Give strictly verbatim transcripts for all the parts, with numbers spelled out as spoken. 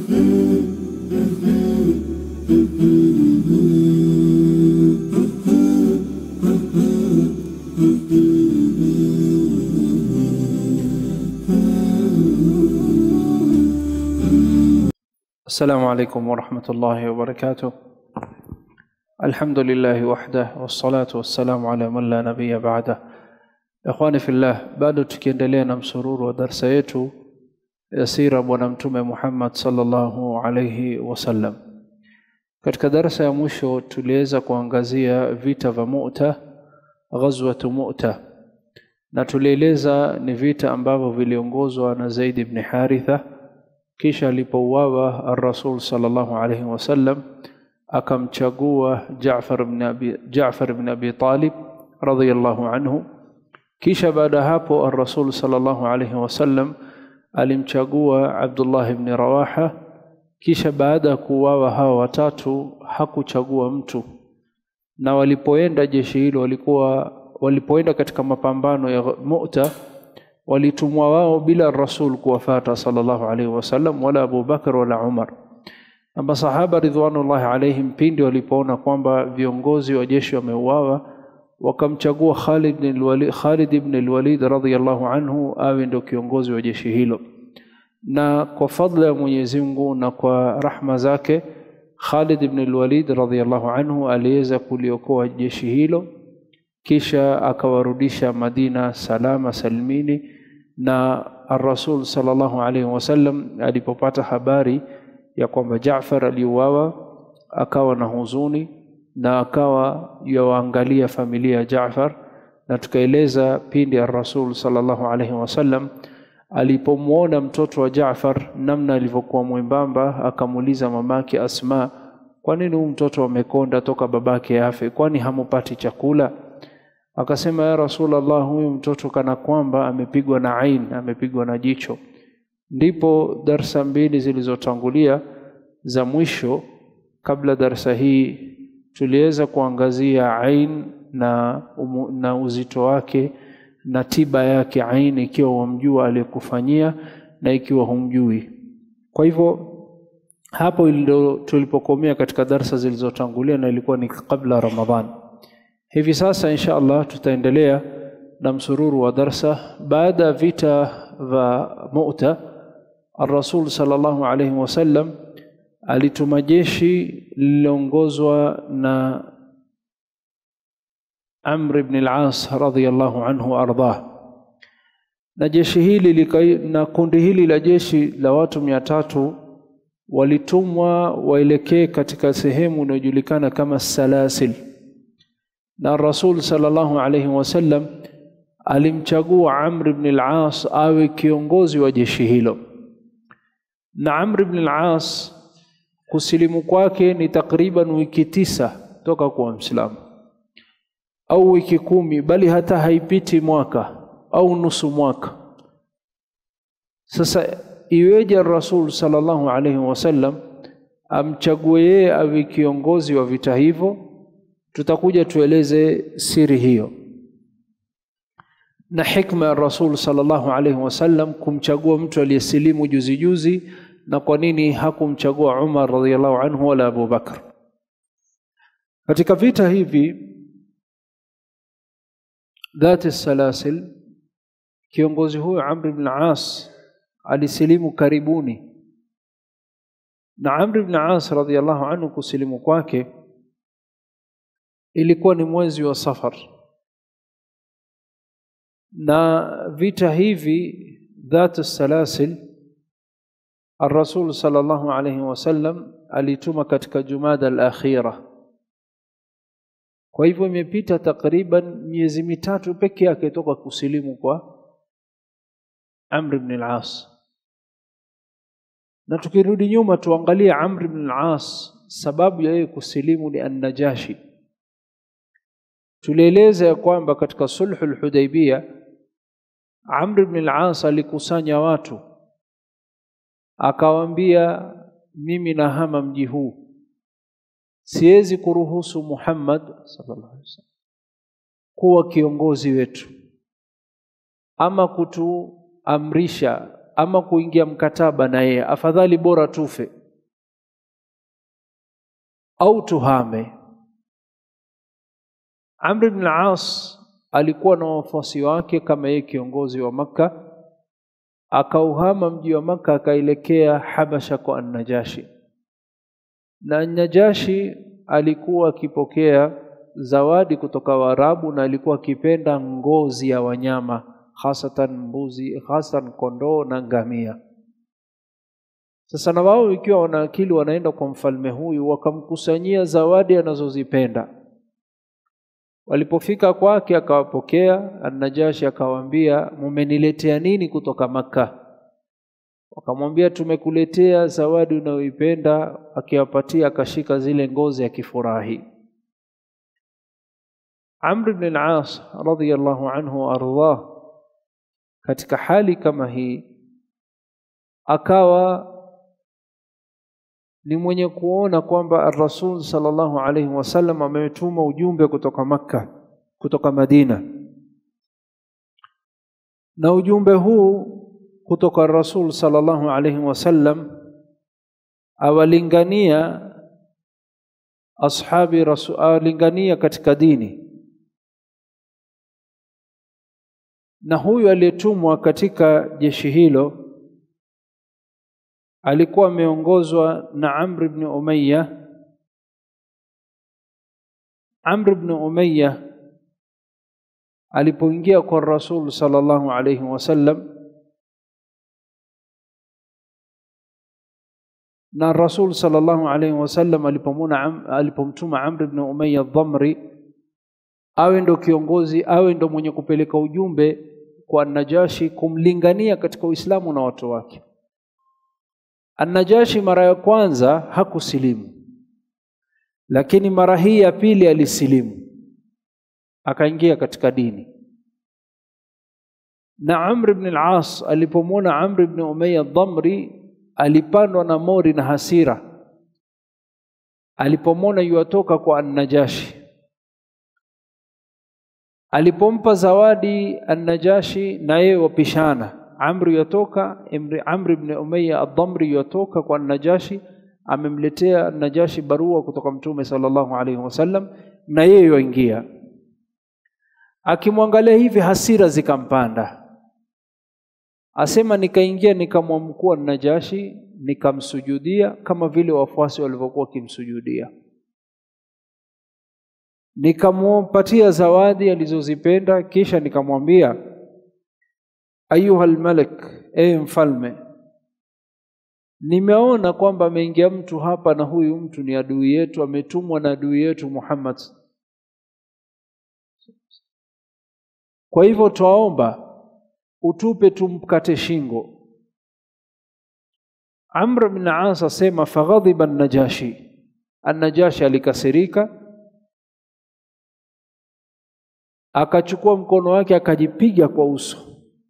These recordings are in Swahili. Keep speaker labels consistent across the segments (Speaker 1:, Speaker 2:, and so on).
Speaker 1: السلام عليكم ورحمة الله وبركاته. الحمد لله وحده والصلاة والسلام على من لا نبي بعده. إخواني في الله, bado tukiendelea na msururu wa darasa yetu ya sira bwana mtume Muhammad sallallahu alayhi wasallam. Katika darasa ya mwisho tuliweza kuangazia vita vya Mu'ta, ghazwatu Mu'ta, na tulieleza ni vita ambavyo viliongozwa na Zaid ibn Haritha. Kisha alipouawa ar-Rasul sallallahu alayhi wasallam akamchagua Jaafar ibn Abi Jaafar ibn Abi Talib radhiyallahu anhu. Kisha baada hapo ar-Rasul sallallahu alayhi wasallam alimchagua Abdullah ibn Rawaha. Kisha baada kuuawa hawa watatu hakuchagua mtu, na walipoenda jeshi hilo walikuwa walipoenda katika mapambano ya Mu'ta walitumwa wao bila Rasul kuwafata sallallahu alayhi wasallam wala Abu Bakar wala Umar. Na masahaba ridwanullahi alayhim pindi walipoona kwamba viongozi wa jeshi wameuawa wakamchagua Khalid ibn al-Walid Khalid ibn al-Walid radhiyallahu anhu awe ndio kiongozi wa jeshi hilo. Na kwa fadhila ya Mwenyezi Mungu na kwa rahma zake Khalid ibn al-Walid radhiyallahu anhu aliweza kuliokoa jeshi hilo, kisha akawarudisha Madina salama salimini. Na ar-Rasul sallallahu alayhi wasallam alipopata habari ya kwamba Jaafar aliuawa akawa na huzuni na akawa yaangalia familia ya Jaafar. Na tukaeleza pindi ar-Rasul sallallahu alayhi wasallam alipomuona mtoto wa Jaafar namna alivyokuwa mwembamba, akamuuliza mamake Asma, kwa nini huyu mtoto amekonda toka babake afe, kwani hamupati chakula? Akasema, ya Rasulullah, huyu mtoto kana kwamba amepigwa na ain, amepigwa na jicho. Ndipo darsa mbili zilizotangulia za mwisho kabla darsa hii tuliweza kuangazia ain na, umu, na uzito wake na tiba yake ain, ikiwa wamjua aliyekufanyia na ikiwa humjui. Kwa hivyo hapo ndio tulipokomea katika darsa zilizotangulia, na ilikuwa ni kabla Ramadhan. Hivi sasa insha Allah tutaendelea na msururu wa darsa. Baada vita vya Mu'ta, ar-Rasul sallallahu alayhi wasallam alituma jeshi lililoongozwa na Amr ibn al-As radhiyallahu anhu ardhah. Na jeshi hili na kundi hili la jeshi la watu mia tatu walitumwa waelekee katika sehemu inayojulikana kama Salasil. Na Rasul sallallahu alayhi wasallam alimchagua Amr ibn al-As awe kiongozi wa jeshi hilo. Na Amr ibn al-As kusilimu kwake ni takriban wiki tisa toka kuwa Muislamu, au wiki kumi, bali hata haipiti mwaka au nusu mwaka. Sasa iweje Rasul sallallahu alayhi wasallam amchague yeye awe kiongozi wa vita hivyo? Tutakuja tueleze siri hiyo na hikma ya Rasul sallallahu alayhi wasallam kumchagua mtu aliyesilimu juzi juzi, na kwa nini hakumchagua Umar radhiyallahu anhu wala Abu Bakr. Katika vita hivi Dhat as-Salasil, kiongozi huyo Amr ibn al-As alisilimu karibuni. Na Amr ibn al-As radhiyallahu anhu kusilimu kwake ilikuwa ni mwezi wa Safar. Na vita hivi Dhat as-Salasil ar-Rasul sallallahu alayhi wasallam alituma katika Jumada al-Akhira. Kwa hivyo imepita takriban miezi mitatu peke yake toka kusilimu kwa Amr ibn al-As. Na tukirudi nyuma tuangalie Amr ibn al-As, sababu ya yeye kusilimu ni an-Najashi. Tulieleza ya kwamba katika sulhul Hudaybiyah Amr ibn al-As alikusanya watu akawaambia, mimi nahama mji huu, siwezi kuruhusu Muhammad sallallahu alaihi wasallam kuwa kiongozi wetu ama kutuamrisha ama kuingia mkataba na yeye, afadhali bora tufe au tuhame. Amr ibn al-As alikuwa na wafuasi wake kama yeye kiongozi wa Makka, akauhama mji wa Makka akaelekea Habasha kwa An-Najashi. Na An-Najashi alikuwa akipokea zawadi kutoka Waarabu na alikuwa akipenda ngozi ya wanyama, hasatan mbuzi, hasatan kondoo na ngamia. Sasa na wao ikiwa wana akili wanaenda kwa mfalme huyu, wakamkusanyia zawadi anazozipenda. Walipofika kwake akawapokea. An-Najashi akawaambia, "Mumeniletea nini kutoka Makka?" Wakamwambia, "Tumekuletea zawadi unayoipenda." Akiwapatia, akashika zile ngozi akifurahi. Amr ibn al-As radhiyallahu anhu ardah, katika hali kama hii akawa ni mwenye kuona kwamba Ar-Rasul sallallahu alayhi wasallam ametuma ujumbe kutoka Makka, kutoka Madina. Na ujumbe huu kutoka Ar-Rasul sallallahu alayhi wasallam awalingania ashabi rasul, awalingania katika dini. Na huyu aliyetumwa katika jeshi hilo alikuwa ameongozwa na Amr ibn Umayya. Amr ibn Umayya alipoingia kwa Rasul sallallahu alayhi wasallam, na Rasul sallallahu alayhi wasallam alipomuna alipomtuma Amr ibn Umayya ad-Damri awe ndo kiongozi, awe ndo mwenye kupeleka ujumbe kwa Najashi kumlingania katika Uislamu na watu wake. An-Najashi mara ya kwanza hakusilimu, lakini mara hii ya pili alisilimu, akaingia katika dini. Na Amr ibn al-As alipomwona Amr ibn Umayya ad-Damri alipandwa na mori na hasira alipomwona yuatoka kwa An-Najashi. Alipompa zawadi An-Najashi na yeye wapishana. Amr yatoka, Amr ibn Umayya ad-Damri yatoka kwa An-Najashi, amemletea An-Najashi barua kutoka Mtume sallallahu alayhi wasallam, na yeye yoingia. Akimwangalia hivi hasira zikampanda. Asema, nikaingia nikamwamkua An-Najashi, nikamsujudia kama vile wafuasi walivyokuwa kimsujudia. Nikampatia zawadi alizozipenda, kisha nikamwambia, "Ayuha al-malik, e mfalme, nimeona kwamba ameingia mtu hapa na huyu mtu ni adui yetu, ametumwa na adui yetu Muhammad. Kwa hivyo tuomba utupe tumkate shingo." Amr ibn As asema, faghadhiba An-Najashi. An-Najashi alikasirika, akachukua mkono wake akajipiga kwa uso.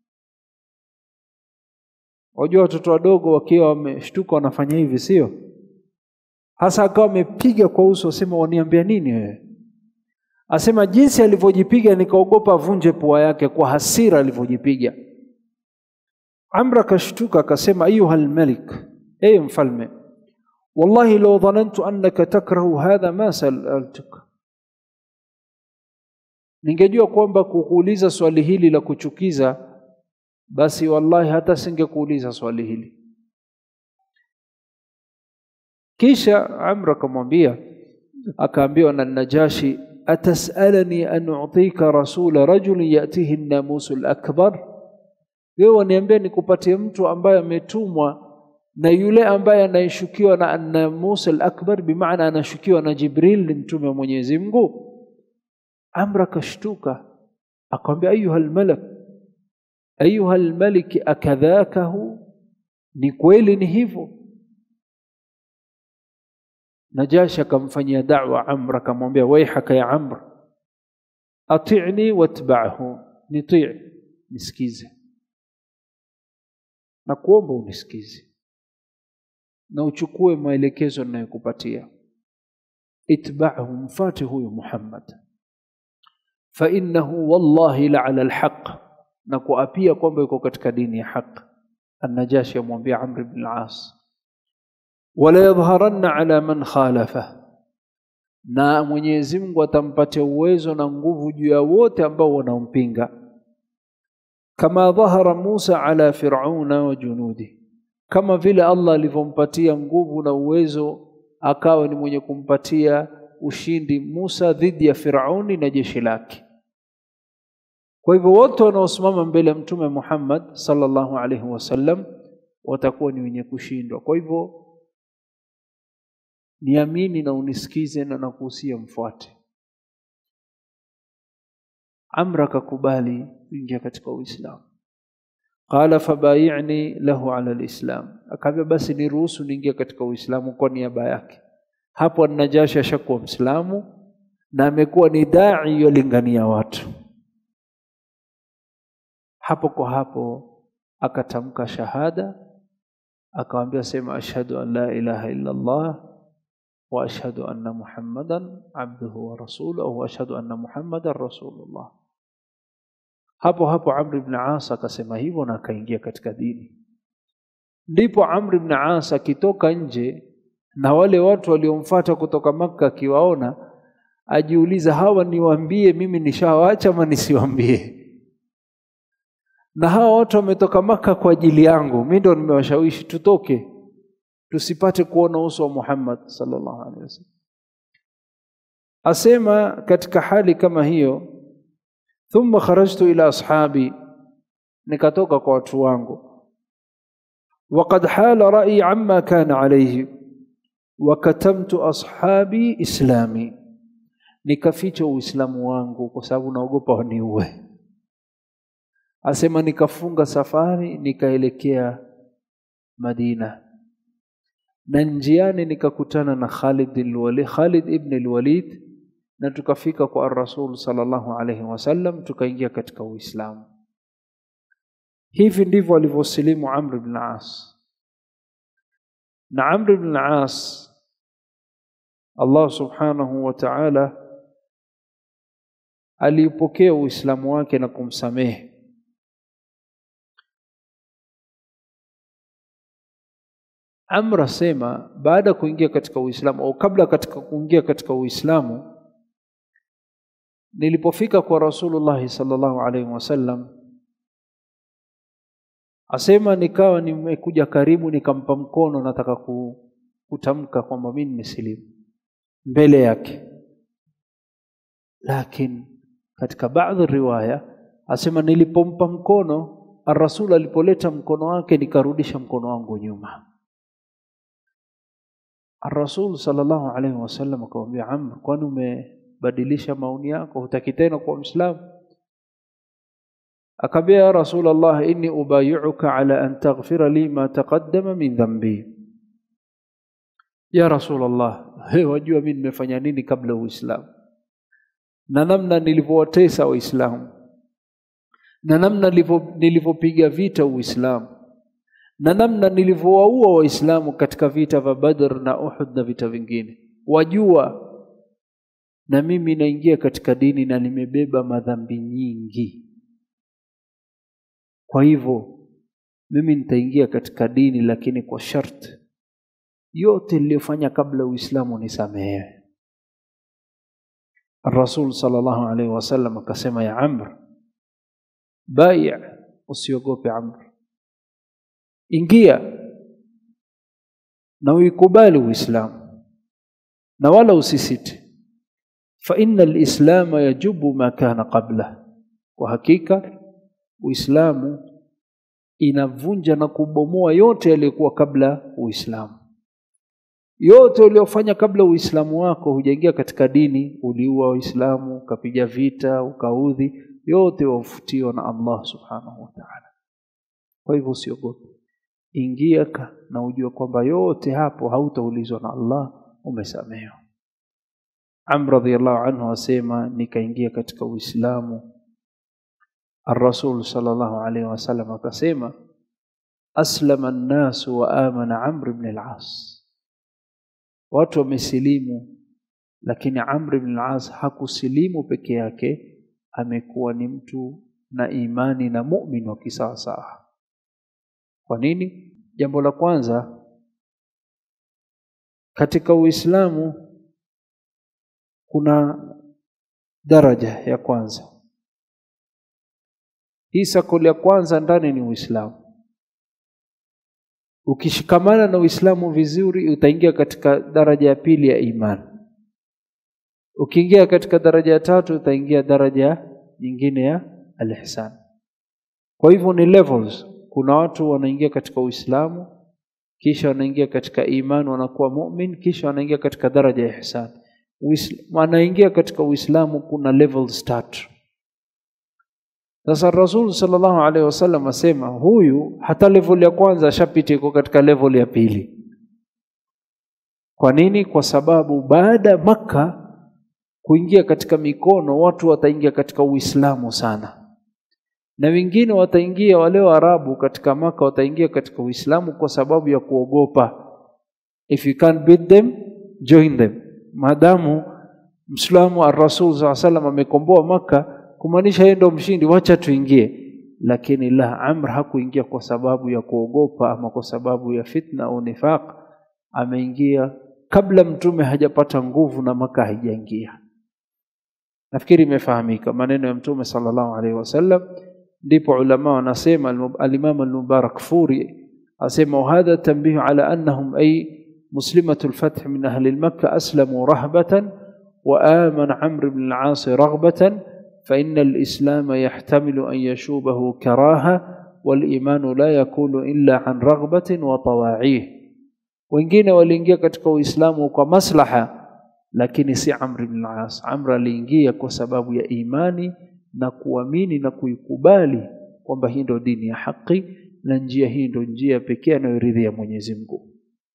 Speaker 1: Wajua watoto wadogo wakiwa wameshtuka wanafanya hivi, sio? Hasa akawa amepiga kwa uso. Asema, waniambia nini wewe? Asema, jinsi alivyojipiga nikaogopa vunje pua yake kwa hasira alivyojipiga. Amr akashtuka akasema, ayuha al-malik, e mfalme, wallahi law dhanantu annaka takrahu hadha ma sa'altuka, ningejua kwamba kukuuliza swali hili la kuchukiza, basi wallahi hata singekuuliza swali hili. Kisha Amr akamwambia, akaambiwa na Najashi, atasalani an u'tika rasula rajulin yatihi an-namus al-akbar, wewe waniambia nikupatie mtu ambaye ametumwa na yule ambaye anayeshukiwa na an-namus al-akbar, bimaana anashukiwa na Jibril, ni mtume wa Mwenyezi Mungu. Amr akashtuka akamwambia, ayuha al-malak, ayuha al-malik, akadhakahu, ni kweli ni hivyo? Najashi akamfanyia da'wa Amr, akamwambia, waihaka ya Amr, ati'ni watba'hu, nitii, nisikize na kuomba unisikize na uchukue maelekezo ninayokupatia. Itba'hu, mfati huyu Muhammad, fa innahu wallahi la ala alhaq, na kuapia kwamba yuko katika dini ya haki. An-Najashi amwambia Amr ibn al-As, wala yadhharanna ala man khalafa, na Mwenyezi Mungu atampatia uwezo na nguvu juu ya wote ambao wanampinga, kama dhahara Musa ala Fir'auna wa junudi, kama vile Allah alivyompatia nguvu na uwezo akawa ni mwenye kumpatia ushindi Musa dhidi ya Firauni na jeshi lake. Kwa hivyo wote wanaosimama mbele ya Mtume Muhammad sallallahu alaihi wasallam watakuwa ni wenye kushindwa. Kwa hivyo niamini na unisikize na nakuhusia mfuate. Amr akakubali kuingia katika Uislamu. Qala fabayi'ni lahu ala alislam, akaambia basi niruhusu niingie katika Uislamu kwa niaba yake. Hapo An-Najashi ashakuwa Muislamu na amekuwa ni dai yolingania watu. Hapo kwa hapo akatamka shahada, akamwambia sema ashhadu an la ilaha illa Allah wa ashhadu anna Muhammadan abduhu wa rasuluhu wa ashhadu anna Muhammadan rasulullah. Hapo hapo Amr ibn As akasema hivyo na akaingia katika dini. Ndipo Amr ibn As akitoka nje na wale watu waliomfuata kutoka Makka akiwaona, ajiuliza hawa niwaambie mimi nishawaacha ama nisiwaambie? Na hawa watu wametoka Makka kwa ajili yangu, mimi ndo nimewashawishi tutoke tusipate kuona uso wa Muhammad sallallahu alaihi wasallam. Asema katika hali kama hiyo, thumma kharajtu ila ashabi, nikatoka kwa watu wangu, waqad hala ra'i amma kana alayhi wa katamtu ashabi islami, nikaficha uislamu wangu kwa sababu naogopa waniue. Asema nikafunga safari nikaelekea Madina, na njiani nikakutana na Khalid al-Walid Khalid ibn al-Walid, na tukafika kwa Rasul sallallahu alayhi wasallam, tukaingia katika Uislamu. Hivi ndivyo alivyosilimu Amr ibn al-As. Na Amr ibn al-As Allah subhanahu wa ta'ala alipokea Uislamu wake na kumsamehe. Amr asema baada kuingia katika Uislamu au kabla katika kuingia katika Uislamu, nilipofika kwa Rasulullah sallallahu alaihi wasallam, asema nikawa nimekuja karibu nikampa mkono, nataka kutamka kwamba mimi nimesilimu mbele yake. Lakini katika baadhi riwaya asema nilipompa mkono, ar-Rasul alipoleta mkono wake nikarudisha mkono wangu nyuma. Ar-Rasul sallallahu alaihi wasallam akamwambia Amr, kwani umebadilisha maoni yako, hutaki tena kuwa Muislamu? Akamwambia ya Rasulullah, inni ubayuka ala an taghfira li ma taqaddama min dhanbi. Ya Rasulullah, wewe wajua mimi nimefanya nini kabla Uislamu, na namna nilivyowatesa Waislamu, na namna nilivyopiga vita Uislamu, na namna nilivyowaua Waislamu katika vita vya Badr na Uhud na vita vingine. Wajua na mimi naingia katika dini na nimebeba madhambi nyingi, kwa hivyo mimi nitaingia katika dini, lakini kwa sharti yote niliyofanya kabla Uislamu nisamehe. Rasul sallallahu alaihi wasallam akasema, ya Amr, bai', usiogope Amr, ingia na uikubali Uislamu na wala usisite, fa inna al-islama yajubu ma kana qabla, kwa hakika Uislamu inavunja na kubomoa yote yaliyokuwa kabla Uislamu. Yote uliyofanya kabla Uislamu wako, hujaingia katika dini, uliua Waislamu, ukapiga vita, ukaudhi, yote wafutiwa na Allah subhanahu wa ta'ala. Kwa hivyo usiogope, ingia na ujue kwamba yote hapo hautaulizwa na Allah, umesamehewa. Amr radhiyallahu anhu asema nikaingia katika Uislamu. Ar-Rasul sallallahu alayhi wasallam akasema, aslama an-nas wa amana Amr ibn al-As, watu wamesilimu, lakini Amr ibn al-As hakusilimu peke yake, amekuwa ni mtu na imani na muumini wa kisawasawa. Kwa nini? Jambo la kwanza, katika Uislamu kuna daraja ya kwanza. Hii sakoli ya kwanza ndani ni Uislamu. Ukishikamana na Uislamu vizuri utaingia katika daraja ya pili ya imani. Ukiingia katika daraja ya tatu utaingia daraja nyingine ya al-ihsan. Kwa hivyo ni levels. Kuna watu wanaingia katika Uislamu, kisha wanaingia katika imani, wanakuwa mu'min, kisha wanaingia katika daraja ya ihsan. Wanaingia katika Uislamu kuna levels tatu. Sasa Rasul sallallahu alaihi wasallam asema huyu hata level ya kwanza ashapita iko katika level ya pili. Kwa nini? Kwa sababu baada Makka kuingia katika mikono, watu wataingia katika Uislamu sana. Na wengine wataingia, wale Waarabu katika Makka wataingia katika Uislamu kwa sababu ya kuogopa. If you can't beat them, join them. Maadamu Muislamu ar-Rasul sallallahu alaihi wasallam amekomboa Makka, kumaanisha yeye ndo mshindi, wacha tuingie. Lakini la, Amr hakuingia kwa sababu ya kuogopa ama kwa sababu ya fitna au nifaq. Ameingia kabla mtume hajapata nguvu na Makka haijaingia. Nafikiri imefahamika maneno ya mtume sallallahu alaihi wasallam. Ndipo ulama wanasema, al-Imam al-Mubarakfuri asema hadha tanbih ala annahum ay muslimatul fath min ahli Makkah aslamu rahbatan wa amana Amr ibn al-As raghbatan fa inna al-islam yahtamilu an yashubahu karaha wal iman la yakunu illa an raghbatin wa tawa'ih. Wengine waliingia katika Uislamu kwa maslaha, lakini si Amr ibn al-As. Amr aliingia kwa sababu ya imani na kuamini na kuikubali kwamba hii ndio dini ya haki na njia hii ndio njia pekee anayoridhia Mwenyezi Mungu.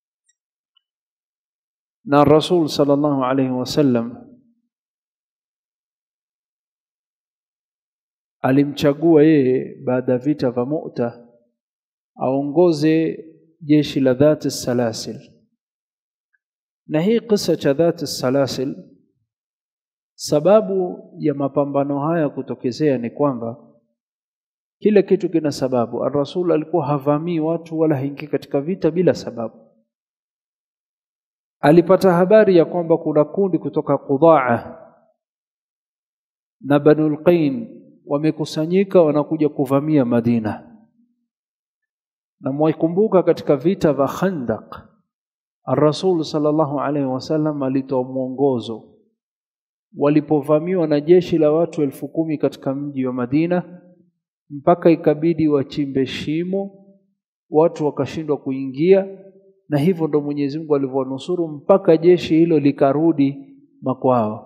Speaker 1: Na Rasul sallallahu alaihi wasallam alimchagua yeye baada ya vita vya Mu'ta aongoze jeshi la Dhati Salasil. Na hii kisa cha Dhati Salasil, sababu ya mapambano haya kutokezea ni kwamba kila kitu kina sababu. Ar-Rasul alikuwa havamii watu wala haingii katika vita bila sababu. Alipata habari ya kwamba kuna kundi kutoka Qudaa na Banul Qain wamekusanyika wanakuja kuvamia Madina. Na mwikumbuka katika vita vya Khandaq, Ar-Rasul sallallahu alaihi wasallam alitoa mwongozo. Walipovamiwa na jeshi la watu elfu kumi katika mji wa Madina, mpaka ikabidi wachimbe shimo, watu wakashindwa kuingia, na hivyo ndo Mwenyezi Mungu alivyonusuru mpaka jeshi hilo likarudi makwao.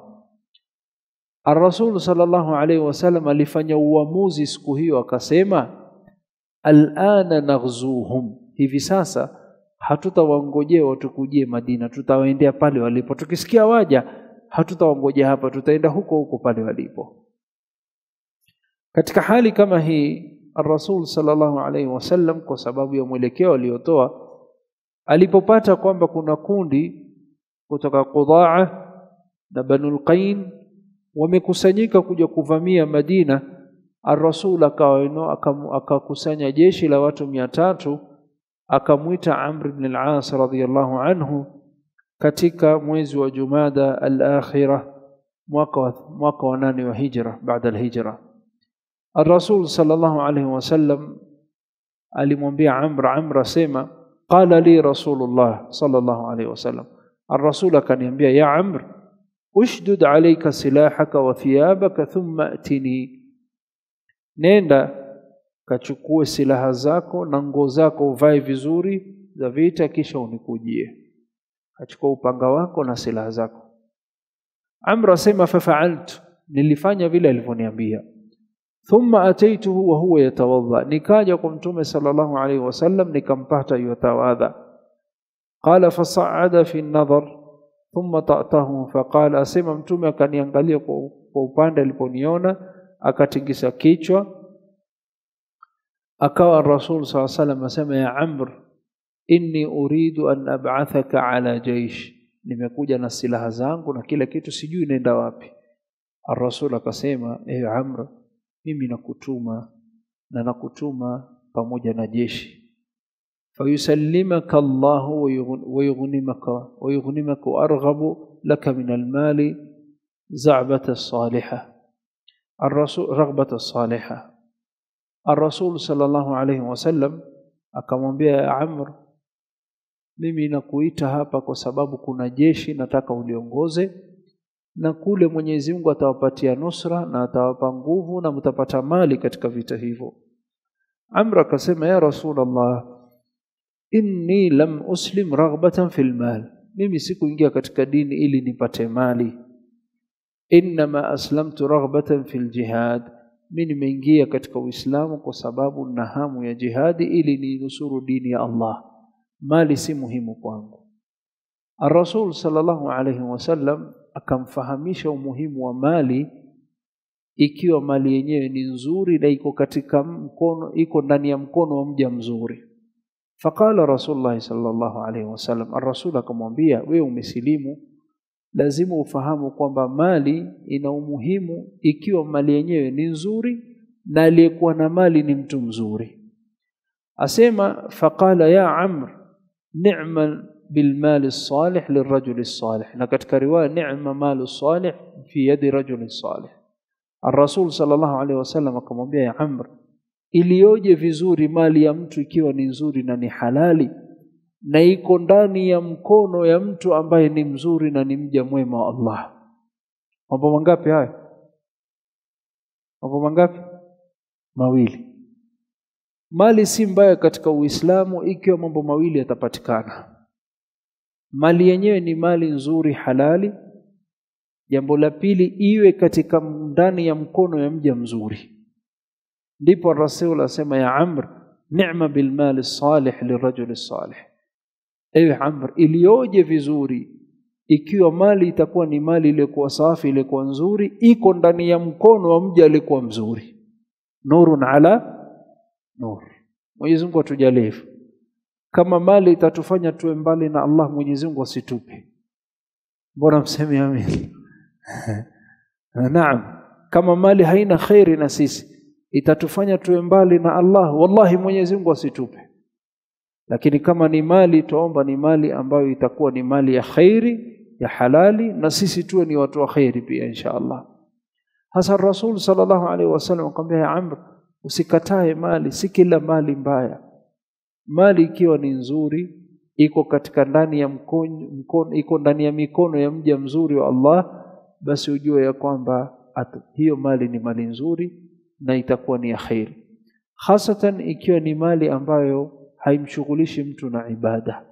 Speaker 1: Ar-Rasul sallallahu alaihi wasallam alifanya uamuzi siku hiyo, akasema al-ana naghzuhum, hivi sasa hatutawangojea watukujie Madina, tutawaendea pale walipo. Tukisikia waja hatutawangojea hapa, tutaenda huko huko pale walipo. Katika hali kama hii, Ar-Rasul sallallahu alaihi wasallam kwa sababu ya mwelekeo aliotoa, alipopata kwamba kuna kundi kutoka Qudaa na Banul Qain wamekusanyika kuja kuvamia Madina, Ar-Rasul akakusanya jeshi la watu mia tatu, akamuita Amr ibn al-As radhiyallahu anhu katika mwezi wa Jumada al-Akhirah, mwaka wa, mwaka wa nane wa hijra, baada al-hijra. Ar-Rasul sallallahu alaihi wasallam alimwambia Amr, Amr asema qala li Rasulullah sallallahu alaihi wasallam, Ar-Rasul akaniambia, ya Amr ushdud alayka silahaka wa thiyabaka thumma atini, nenda kachukue silaha zako na nguo zako uvae vizuri za vita, kisha unikujie. Achukua upanga wako na silaha zako. Amr asema fafa'altu, nilifanya vile alivyoniambia. Thumma ataituhu wa huwa yatawadha, nikaja kwa Mtume sallallahu alaihi wasallam nikampata yatawadha. Qala fasa'ada fi an-nadhar thumma ta'tahu faqala, asema Mtume akaniangalia kwa upande aliponiona, akatingisa kichwa. Akawa Rasul sallallahu alaihi wasallam asema, ya Amr inni uridu an ab'athaka ala jaysh, nimekuja na silaha zangu na kila kitu, sijui nenda wapi. Ar-Rasul akasema, ewe Amr, mimi nakutuma na nakutuma pamoja na jeshi, fayusallimaka Allah wa yughnimaka wa yughnimaka arghabu laka min almali za'bata as-salihah ar-rasul raghbata as-salihah. Ar-Rasul sallallahu alayhi wasallam akamwambia Amr, mimi nakuita hapa kwa sababu kuna jeshi nataka uliongoze, na kule Mwenyezi Mungu atawapatia nusra na atawapa nguvu na mtapata mali katika vita hivyo. Amr akasema, ya Rasulullah, inni lam uslim raghbatan fil mal, mimi sikuingia katika dini ili nipate mali. Inma aslamtu raghbatan fil jihad, mimi nimeingia katika Uislamu kwa sababu na hamu ya jihadi ili ninusuru dini ya Allah. Mali si muhimu kwangu. Ar-Rasul sallallahu alayhi wasallam akamfahamisha umuhimu wa mali ikiwa mali yenyewe ni nzuri na iko katika mkono, iko ndani ya mkono wa mja mzuri. Faqala Rasulullah sallallahu alayhi wasallam, ar-Rasul akamwambia, wewe umesilimu, lazima ufahamu kwamba mali ina umuhimu ikiwa mali yenyewe ni nzuri na aliyekuwa na mali ni mtu mzuri. Asema, faqala ya Amr, ni'ma bilmali salih lirajuli salih, na katika riwaya ni'ma malu salih fi yadi rajuli salih. Ar-Rasul sallallahu alaihi wasallam akamwambia, ya Amr, ilioje vizuri mali ya mtu ikiwa ni nzuri na ni halali na iko ndani ya mkono ya mtu ambaye ni mzuri na ni mja mwema wa Allah. Mambo mangapi haya? Mambo mangapi? Mawili. Mali si mbaya katika Uislamu ikiwa mambo mawili yatapatikana. Mali yenyewe ni mali nzuri halali. Jambo la pili, iwe katika ndani ya mkono ya mja mzuri. Ndipo Rasul asema, ya Amr, ni'ma bil mali salih lirajuli salih. Ewe Amr, ilioje vizuri ikiwa mali itakuwa ni mali iliyokuwa safi, iliyokuwa nzuri, iko ndani ya mkono wa mja aliyekuwa mzuri. Nurun ala nur. Mwenyezi Mungu atujalie. Kama mali itatufanya tuwe mbali na Allah, Mwenyezi Mungu asitupe. Mbona mseme amin? Naam, kama mali haina khairi na sisi, itatufanya tuwe mbali na Allah, wallahi Mwenyezi Mungu asitupe. Lakini kama ni mali, tuomba ni mali ambayo itakuwa ni mali ya khairi, ya halali, na sisi tuwe ni watu wa khairi pia insha Allah. Hasa Rasul sallallahu alaihi wasallam akamwambia, ya Amr, usikatae mali, si kila mali mbaya. Mali ikiwa ni nzuri, iko katika ndani ya mkono, mkono iko ndani ya mikono ya mja mzuri wa Allah, basi ujue ya kwamba hiyo mali ni mali nzuri na itakuwa ni ya khairi. Hasatan ikiwa ni mali ambayo haimshughulishi mtu na ibada.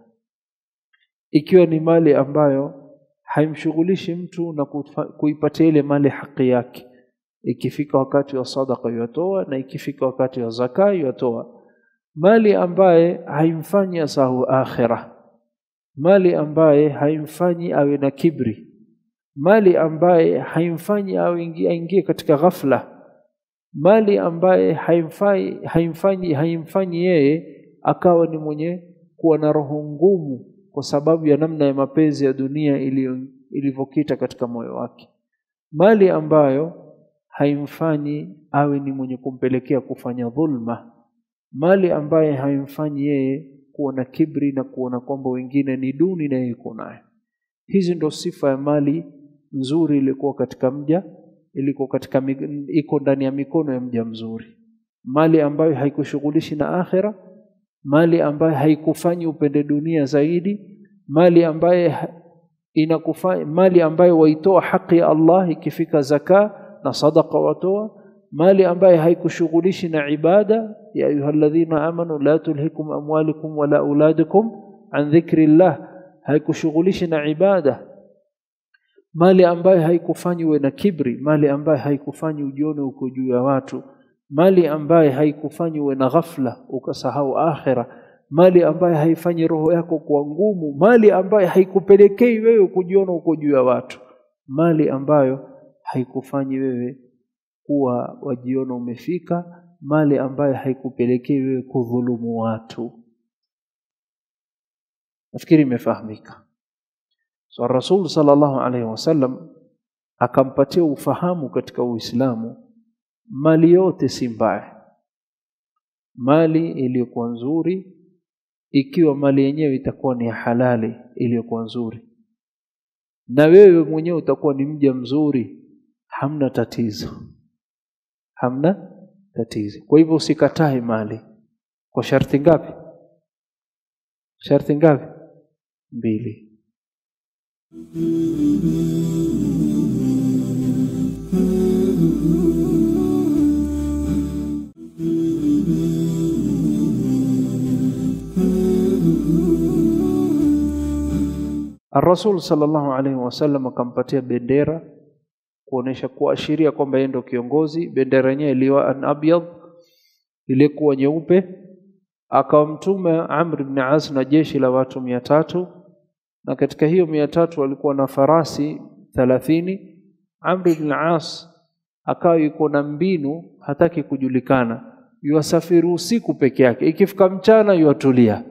Speaker 1: Ikiwa ni mali ambayo haimshughulishi mtu na kuipatia ile mali haki yake. Ikifika wakati wa sadaqa yatoa, na ikifika wakati wa zaka yatoa. Mali ambaye haimfanyi asahu akhirah. Mali ambaye haimfanyi awe na kibri. Mali ambaye haimfanyi awe ingie katika ghafla. Mali ambaye haimfanyi haimfanyi haimfanyi yeye akawa ni mwenye kuwa na roho ngumu kwa sababu ya namna ya mapenzi ya dunia ilivyokita katika moyo wake. Mali ambayo haimfanyi awe ni mwenye kumpelekea kufanya dhulma. Mali ambaye haimfanyi yeye kuwa na kibri na kuona kwamba wengine ni duni na yeye yuko naye. Hizi ndo sifa ya mali nzuri ilikuwa katika mja, ilikuwa katika iko ndani ya mikono ya mja mzuri. Mali ambayo haikushughulishi na akhira, mali ambayo haikufanyi upende dunia zaidi, mali ambayo inakufanya, mali ambayo waitoa haki ya Allah ikifika zaka na sadaqa watoa, mali ambayo haikushughulishi na ibada, ya ayyuhalladhina amanu la tulhikum amwalukum wala auladukum an dhikrillah, haikushughulishi na ibada. Mali ambayo haikufanyi uwe na kibri, mali ambayo haikufanyi ujione uko juu ya watu, mali ambayo haikufanyi uwe na ghafla ukasahau akhira, mali ambayo haifanyi roho yako kuwa ngumu, mali ambayo haikupelekei wewe kujiona uko juu ya watu, mali ambayo haikufanyi wewe kuwa wajiona umefika, mali ambayo haikupelekei wewe kudhulumu watu. Nafikiri imefahamika. So Rasul sallallahu alaihi wasallam akampatia ufahamu katika Uislamu, mali yote si mbaya. Mali iliyokuwa nzuri ikiwa mali yenyewe itakuwa ni halali iliyokuwa nzuri, na wewe mwenyewe utakuwa ni mja mzuri, hamna tatizo, hamna tatizo. Kwa hivyo usikatae mali. Kwa sharti ngapi? Sharti ngapi? Mbili. Ar-Rasul sallallahu alayhi wasallam akampatia bendera kuonesha kuashiria kwamba yeye ndio kiongozi. Bendera yenyewe iliwa an abyad, ilikuwa nyeupe. Akamtuma Amr ibn As na jeshi la watu mia tatu, na katika hiyo mia tatu walikuwa na farasi thelathini. Amr ibn As akawa yuko na mbinu, hataki kujulikana, yuasafiri usiku peke yake, ikifika mchana yuatulia.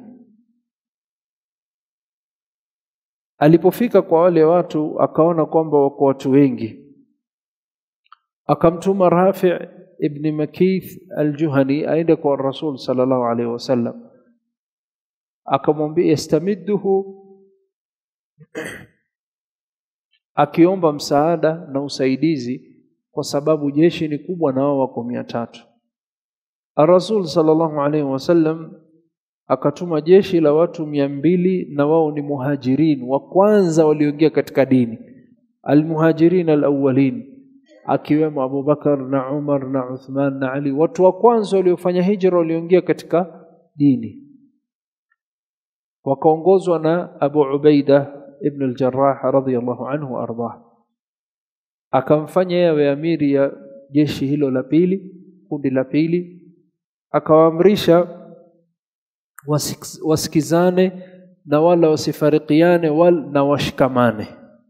Speaker 1: Alipofika kwa wale watu akaona kwamba wako watu wengi, akamtuma Rafi' ibn Makith al-Juhani aende kwa Rasul sallallahu alaihi wasallam, akamwambia istamidduhu, akiomba msaada na usaidizi kwa sababu jeshi ni kubwa na wao wako mia tatu. Rasul sallallahu alaihi wasallam akatuma jeshi la watu mia mbili na wao ni muhajirin wa kwanza walioingia katika dini, al-muhajirin al-awwalin, akiwemo Abu Bakar na Umar na Uthman na Ali, watu wa kwanza waliofanya hijra walioingia katika dini. Wakaongozwa na Abu Ubaida ibn al-Jarrah radhiyallahu anhu ardah. Akamfanya yeye amiri ya jeshi hilo la pili, kundi la pili. Akawaamrisha wasikizane na wala wasifarikiane wala na washikamane.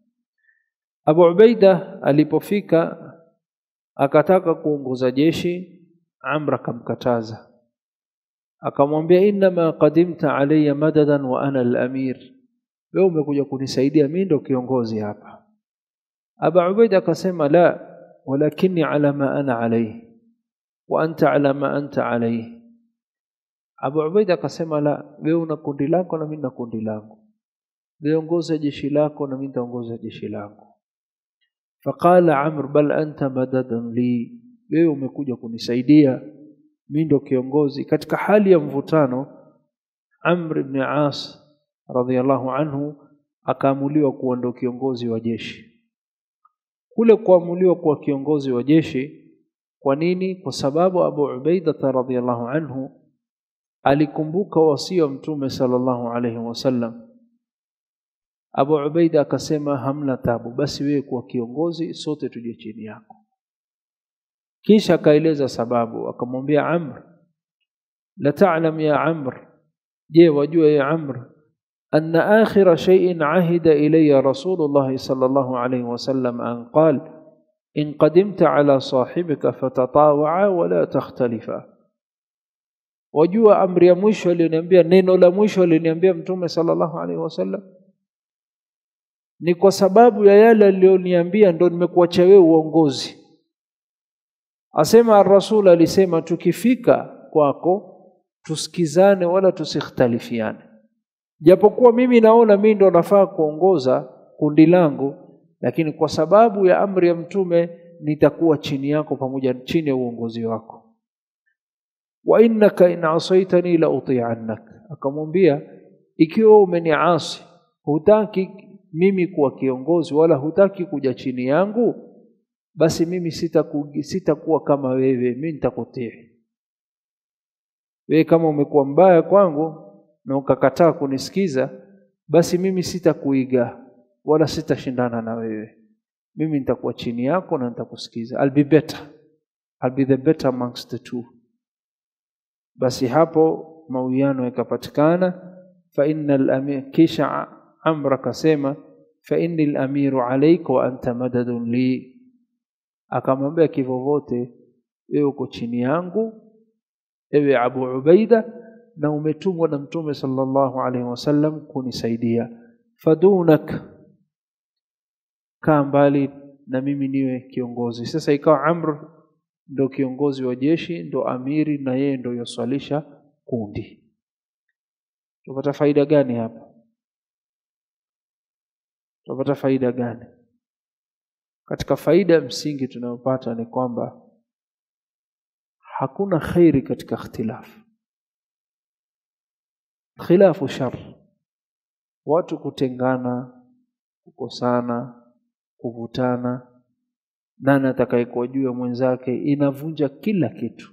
Speaker 1: Abu Ubaida alipofika akataka kuongoza jeshi, Amr akamkataza, akamwambia inma qadimta alayya madadan wa ana al-amir, wewe umekuja kunisaidia, mimi ndo kiongozi hapa. Abu Ubaida akasema la, walakini ala ma ana alayhi wa anta ala ma anta alayhi. Abu Ubaida akasema la, wewe una kundi lako na mimi na kundi langu, weongoza jeshi lako na mimi nitaongoza jeshi langu. Faqala Amr bal anta madadan li, wewe umekuja kunisaidia, mimi ndo kiongozi. Katika hali ya mvutano, Amr ibn As radhiyallahu anhu akaamuliwa kuwa ndo kiongozi wa jeshi. Kule kuamuliwa kuwa kiongozi wa jeshi, kwa nini? Kwa sababu Abu Ubaida radhiyallahu anhu alikumbuka wasia wa Mtume sallallahu alayhi wasallam. Abu Ubaida akasema hamna tabu, basi wewe kuwa kiongozi, sote tuje chini yako. Kisha akaeleza sababu, akamwambia Amr, la ta'lam ya Amr, je wajua ya Amr, anna akhira shay'in ahida ilayya Rasulullah sallallahu alayhi wasallam an qala in qadimta ala sahibika fatatawa'a wa la takhtalifa. Wajua amri ya mwisho aliyoniambia, neno la mwisho aliyoniambia Mtume sallallahu alaihi wasallam, ni kwa sababu ya yale aliyoniambia ndo nimekuacha wewe uongozi. Asema ar-Rasul alisema tukifika kwako tusikizane wala tusikhtalifiane. Japokuwa mimi naona mimi ndo nafaa kuongoza kundi langu, lakini kwa sababu ya amri ya Mtume nitakuwa chini yako, pamoja chini ya uongozi wako. Wa innaka in asaitani la uti'annak, akamwambia ikiwa umeniasi, hutaki mimi kuwa kiongozi wala hutaki kuja chini yangu, basi mimi sitakuwa sitakuwa kama wewe, mimi nitakutii wewe. Kama umekuwa mbaya kwangu na ukakataa kunisikiza, basi mimi sitakuiga wala sitashindana na wewe, mimi nitakuwa chini yako na nitakusikiza. I'll be better, I'll be the better amongst the two. Basi hapo mawiano yakapatikana. Fa innal amir, kisha Amr akasema fa innal amiru alayka wa anta madadun li, akamwambia kivovote wewe uko chini yangu ewe Abu Ubaida, na umetumwa na Mtume sallallahu alaihi wasallam kunisaidia. Fadunak, kaa mbali na mimi niwe kiongozi. Sasa ikawa Amr ndo kiongozi wa jeshi, ndo amiri, na yeye ndo yoswalisha kundi. Tupata faida gani hapa? Tupata faida gani? Katika faida msingi tunayopata ni kwamba hakuna khairi katika ikhtilaf. Khilafu shar. Watu kutengana, kukosana, kuvutana, nani atakayekuwa juu ya mwenzake, inavunja kila kitu.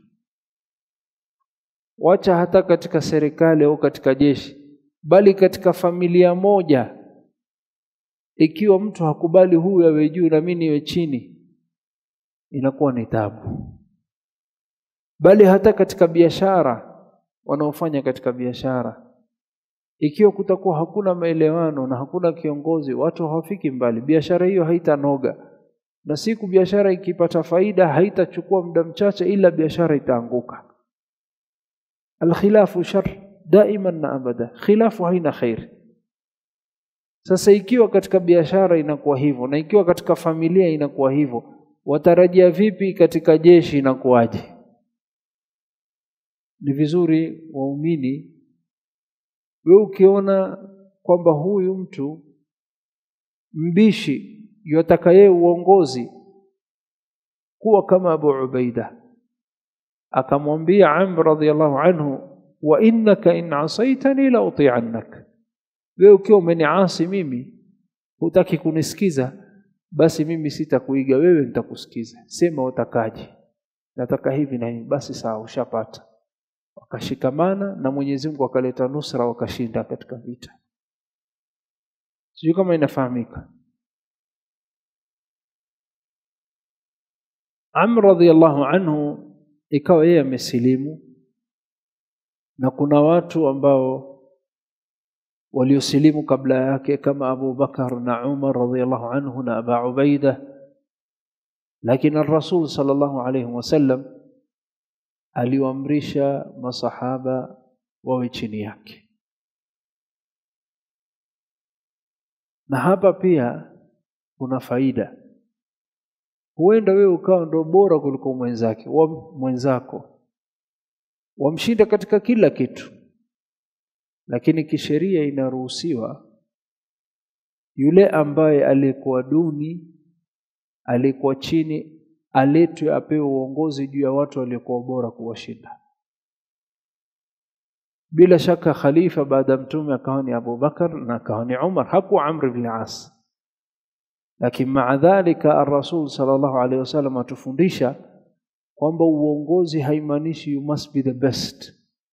Speaker 1: Wacha hata katika serikali au katika jeshi, bali katika familia moja, ikiwa mtu hakubali huyu awe juu na mimi niwe chini, inakuwa ni taabu. Bali hata katika biashara, wanaofanya katika biashara, ikiwa kutakuwa hakuna maelewano na hakuna kiongozi, watu hawafiki mbali, biashara hiyo haitanoga. Na siku biashara ikipata faida haitachukua muda mchache ila biashara itaanguka. Al-khilafu shar daiman na abada. Khilafu haina khair. Sasa ikiwa katika biashara inakuwa hivyo na ikiwa katika familia inakuwa hivyo, watarajia vipi katika jeshi inakuwaje? Ni vizuri waumini, wewe ukiona kwamba huyu mtu mbishi yotaka yeye uongozi, kuwa kama Abu Ubaida. Akamwambia Amr radhiyallahu anhu, wa innaka in asaitani la uti'annak. Wewe ukiwa umeniasi mimi, hutaki kunisikiza, basi mimi sitakuiga wewe, nitakusikiza. Sema utakaje, nataka hivi na hivi, basi sawa, ushapata. Wakashikamana na Mwenyezi Mungu akaleta nusra, wakashinda katika vita. Sio kama inafahamika. Amr radhiyallahu anhu ikawa yeye amesilimu, na kuna watu ambao waliosilimu kabla yake kama Abu Bakar na Umar radhiyallahu anhu na Abu Ubaida, lakini Rasul sallallahu alayhi wasallam aliwaamrisha masahaba wawe chini yake. Na hapa pia kuna faida. Huenda wewe ukawa ndo bora kuliko mwenzake, wa mwenzako, wamshinda katika kila kitu, lakini kisheria inaruhusiwa yule ambaye alikuwa duni, alikuwa chini, aletwe apewe uongozi juu ya watu waliokuwa bora kuwashinda. Bila shaka khalifa baada mtume akawa ni Abu Bakar na akawa ni Umar, hakuwa Amr ibn As. Lakini maa dhalika ar-Rasul sallallahu alayhi wasallam atufundisha kwamba uongozi haimaanishi you must be the best.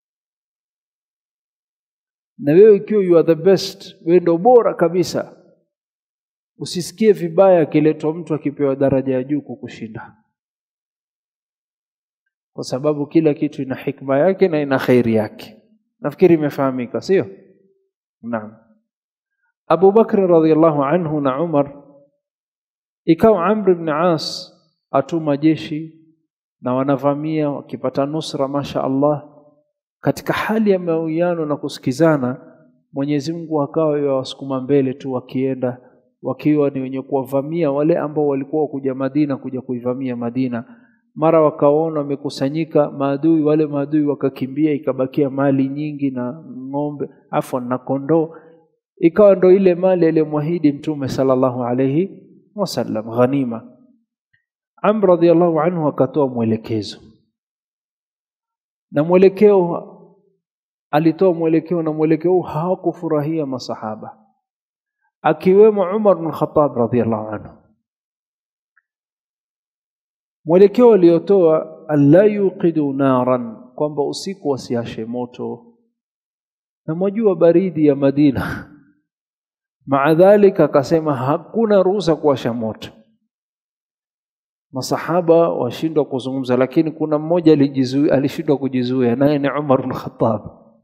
Speaker 1: Na wewe ikiwa you are the best, wewe ndio bora kabisa, usisikie vibaya kiletwa mtu akipewa daraja ya juu kukushinda, kwa sababu kila kitu ina hikma yake na ina khairi yake. Nafikiri imefahamika, sio? Naam. Abu Bakr radhiyallahu anhu na Umar, ikawa Amr ibn As atuma jeshi na wanavamia, wakipata nusra masha Allah, katika hali ya mawiano na kusikizana, Mwenyezi Mungu akawa yawasukuma mbele tu, wakienda wakiwa ni wenye kuwavamia wale ambao walikuwa kuja Madina, kuja kuivamia Madina. Mara wakaona wamekusanyika maadui, wale maadui wakakimbia, ikabakia mali nyingi na ng'ombe afu na kondoo. Ikawa ndo ile mali ile muahidi Mtume sallallahu alayhi wasallam, ghanima. Amr radhiyallahu anhu akatoa mwelekezo, na mwelekeo alitoa mwelekeo na mwelekeo hawakufurahia masahaba, akiwemo Umar bin Khattab radhiyallahu anhu. Mwelekeo aliotoa alla yuqidu naran, kwamba usiku wasiashe moto, na mwajua baridi ya Madina. Maadhalika akasema hakuna ruhusa kuwasha moto. Masahaba washindwa kuzungumza, lakini kuna mmoja alijizuia, alishindwa kujizuia, naye ni Umar bin Khattab.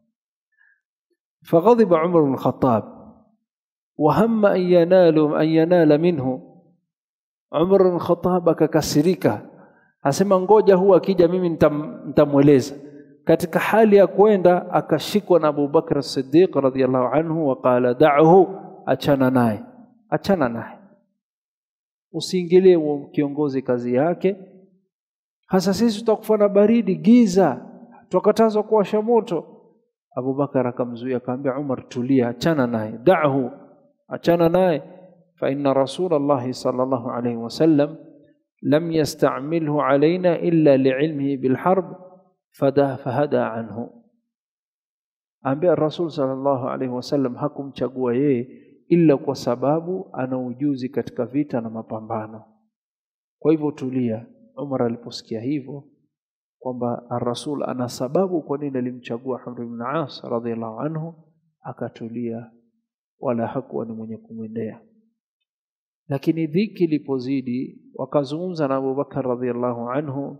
Speaker 1: فغضب عمر بن الخطاب وهم أن ينال أن ينال منه. Umar bin Khattab akakasirika, asema ngoja huwa akija mimi nitamweleza. Katika hali ya kwenda akashikwa na Abu Bakr as-Siddiq radhiyallahu anhu, waqala da'uhu, achana naye, achana naye, usiingilie kiongozi kazi yake. Hasa sisi tutakufa na baridi, giza, tukatazwa kuwasha moto. Abu Bakar akamzuia, akamwambia Umar, tulia, achana naye, da'hu, achana naye, fa inna Rasulullah sallallahu alayhi wasallam lam yasta'milhu alaina illa li'ilmihi bilharb fada fahada anhu. Ambia Rasul sallallahu alayhi wasallam hakumchagua yeye ila kwa sababu ana ujuzi katika vita na mapambano. Kwa hivyo tulia. Umar aliposikia hivyo kwamba ar-Rasul ana sababu kwa nini alimchagua Amr ibn As radhiyallahu anhu, akatulia, wala hakuwa ni mwenye kumwendea. Lakini dhiki ilipozidi, wakazungumza na Abu Bakar radhiyallahu anhu,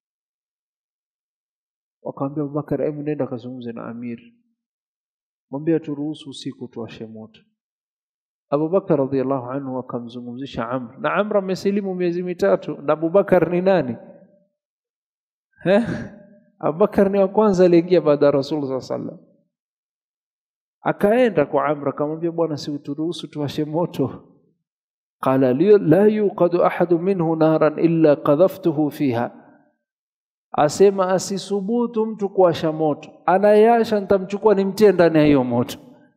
Speaker 1: wakamwambia Abu Bakar, hebu nenda kazungumze na Amir, mwambie turuhusu usiku tuwashe moto. Abu Bakar radhiyallahu anhu akamzungumzisha Amr, na Amr amesilimu miezi mitatu, na Abu Bakar ni nani? Eh? Abu Bakar ni wa kwanza aliingia baada ya Rasul sallallahu alaihi wasallam. Akaenda kwa Amr akamwambia, bwana, si uturuhusu tuwashe moto? Qala la yuqadu ahadu minhu naran illa qadhaftuhu fiha. Asema asisubutu mtu kuwasha moto, anayasha nitamchukua nimtie ndani ya hiyo moto.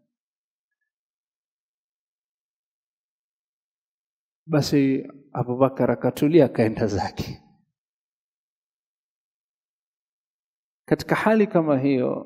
Speaker 1: Basi Abu Bakar akatulia, akaenda zake. Katika hali kama hiyo,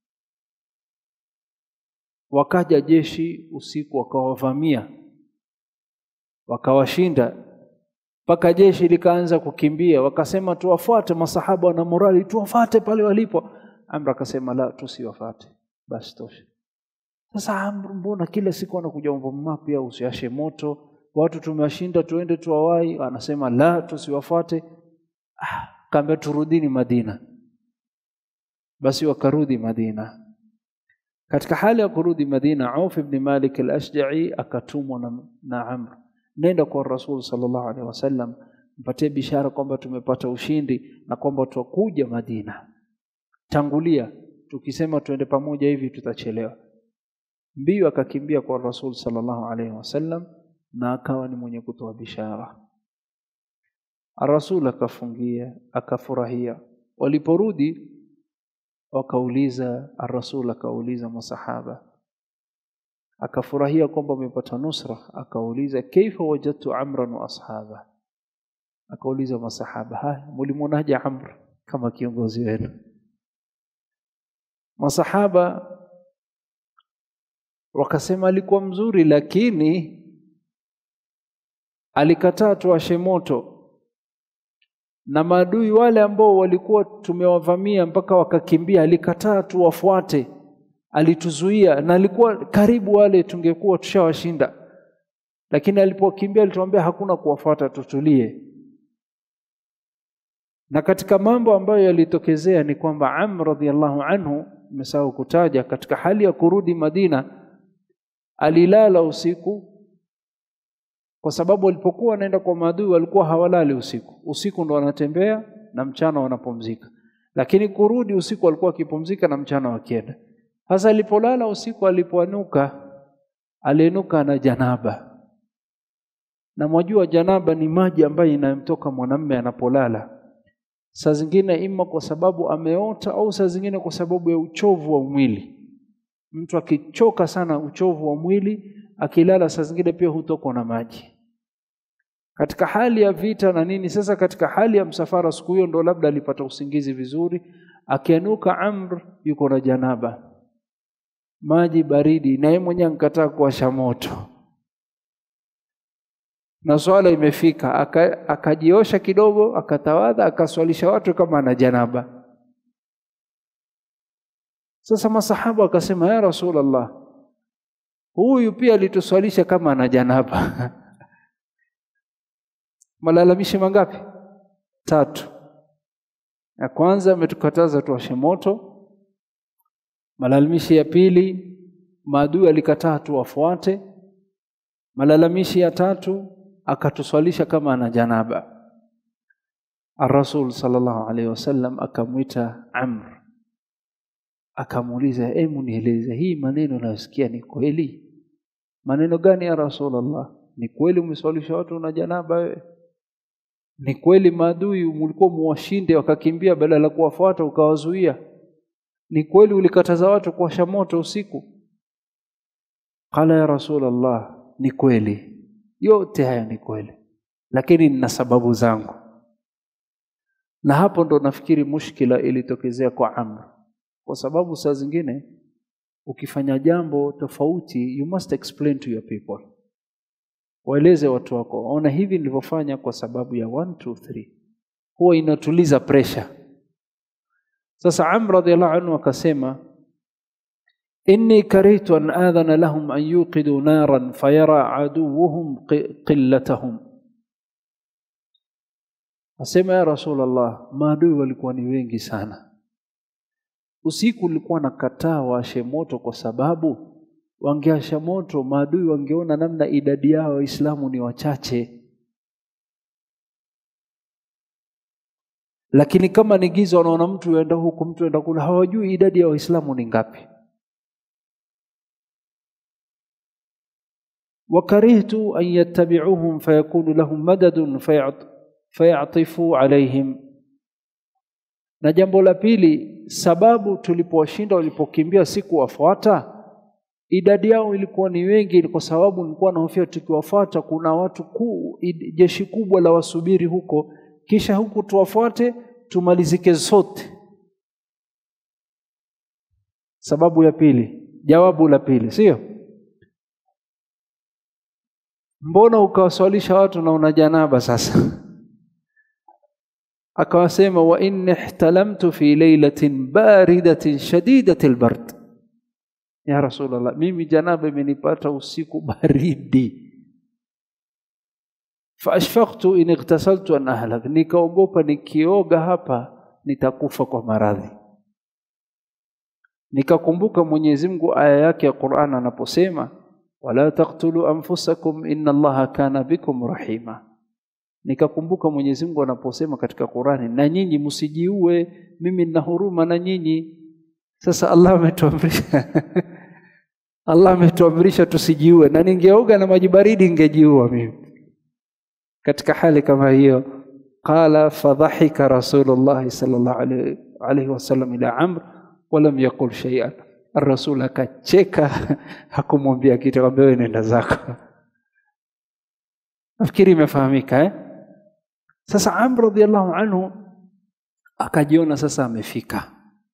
Speaker 1: wakaja jeshi usiku, wakawavamia, wakawashinda, mpaka jeshi likaanza kukimbia. Wakasema tuwafuate, masahaba na morali, tuwafuate pale walipo. Amr akasema la, tusiwafuate, basi tosha. Sasa Amr, mbona kila siku anakuja mambo mapya, usiashe moto, watu tumewashinda, tuende tuwawai? Anasema la, tusiwafuate. Ah, kaambia turudini Madina. Basi wakarudi Madina. Katika hali ya kurudi Madina, Auf ibn Malik al-Ashja'i akatumwa na, na Amr, nenda kwa Rasul sallallahu alaihi wasallam, mpatie bishara kwamba tumepata ushindi na kwamba tutakuja Madina. Tangulia, tukisema tuende pamoja hivi tutachelewa. Mbio akakimbia kwa Rasul sallallahu alaihi wasallam na akawa ni mwenye kutoa bishara. Rasul akafungia, akafurahia. Waliporudi wakauliza, Rasul akauliza masahaba, akafurahia kwamba wamepata nusra. Akauliza, kaifa wajadtu Amran wa ashaba? Akauliza masahaba, haya mlimuonaje Amr kama kiongozi wenu? Masahaba wakasema alikuwa mzuri, lakini alikataa tuwashe moto, na maadui wale ambao walikuwa tumewavamia mpaka wakakimbia alikataa tuwafuate, alituzuia, na alikuwa karibu wale tungekuwa tushawashinda, lakini alipokimbia alituambia hakuna kuwafuata, tutulie. Na katika mambo ambayo yalitokezea ni kwamba Amr radhiyallahu anhu, nimesahau kutaja, katika hali ya kurudi Madina alilala usiku, kwa sababu walipokuwa wanaenda kwa maadui walikuwa hawalali usiku. Usiku ndo wanatembea na mchana wanapumzika, lakini kurudi usiku walikuwa wakipumzika na mchana wakienda. Sasa alipolala usiku, alipoanuka aliinuka na janaba, na mwajua janaba ni maji ambayo inayomtoka mwanamume anapolala. Saa zingine ima kwa sababu ameota, au saa zingine kwa sababu ya uchovu wa mwili. Mtu akichoka sana, uchovu wa mwili, akilala saa zingine pia hutokwa na maji. Katika hali ya vita na nini, sasa katika hali ya msafara siku hiyo ndo labda alipata usingizi vizuri, akianuka Amr yuko na janaba, maji baridi, na yeye mwenyewe anakataa kuwasha moto, na swala imefika, akajiosha kidogo, akatawadha, akaswalisha watu kama ana janaba. Sasa masahaba akasema, ya Rasulullah, huyu pia alituswalisha kama ana janaba. Malalamishi mangapi? Tatu. Ya kwanza, ametukataza tuwashe moto. Malalamishi ya pili, maadui alikataa tuwafuate. Malalamishi ya tatu, akatuswalisha kama ana janaba. Ar-Rasul sallallahu alaihi wasallam akamwita Amr, akamuuliza, hebu nieleze, hii maneno unayosikia ni kweli? Maneno gani ya Rasulullah? Ni kweli umeswalisha watu na janaba wewe? Ni kweli maadui mlikuwa muwashinde wakakimbia badala ya kuwafuata ukawazuia? ni kweli ulikataza watu kuwasha moto usiku? Qala ya Rasulullah, ni kweli, yote haya ni kweli, lakini nina sababu zangu. Na hapo ndo nafikiri mushkila ilitokezea kwa Amr, kwa sababu saa zingine ukifanya jambo tofauti you must explain to your people. Waeleze watu wako, ona hivi nilivyofanya kwa sababu ya one two three. Huwa inatuliza pressure. Sasa Amr radhiyallahu anhu akasema, inni karitu an adhana lahum an yuqidu naran fayara aduwuhum qillatahum. Asema ya Rasulullah, maadui walikuwa ni wengi sana. Usiku ulikuwa nakataa washe moto kwa sababu wangeasha moto maadui wangeona namna idadi yao Waislamu ni wachache. Lakini kama ni giza wanaona mtu yuenda huku mtu yuenda kule, hawajui idadi ya Waislamu ni ngapi. Wakarihtu an yattabi'uhum fayakunu lahum madadun fayatifu alaihim. Na jambo la pili, sababu tulipowashinda walipokimbia siku wafuata, idadi yao ilikuwa ni wengi kwa sababu nilikuwa nahofia tukiwafuata kuna watu kuu, jeshi kubwa la wasubiri huko, kisha huku tuwafuate tumalizike zote. Sababu ya pili, jawabu la pili, sio? Mbona ukawaswalisha watu na una janaba sasa? Akawasema, wa inni ihtalamtu fi laylatin baridatin shadidatil bard. Ya Rasulullah, mimi janaba imenipata usiku baridi. Fa ashfaqtu in ightasaltu an ahlak, nikaogopa nikioga hapa nitakufa kwa maradhi. Nikakumbuka Mwenyezi Mungu aya yake ya Qur'an anaposema, wala taqtulu anfusakum inna Allaha kana bikum rahima. Nikakumbuka Mwenyezi Mungu anaposema katika Qur'ani, na nyinyi msijiue, mimi nina huruma na nyinyi. Sasa Allah ametuamrisha Allah ametuamrisha tusijiue, na ningeoga na maji baridi ningejiua mimi. Katika hali kama hiyo, qala fadhahika Rasulullah sallallahu alayhi wasallam ila Amr walam yaqul shay'an. Ar-Rasul akacheka, hakumwambia kitu, akamwambia wewe nenda zako. Nafikiri imefahamika eh? Sasa Amr radhiyallahu anhu akajiona sasa amefika.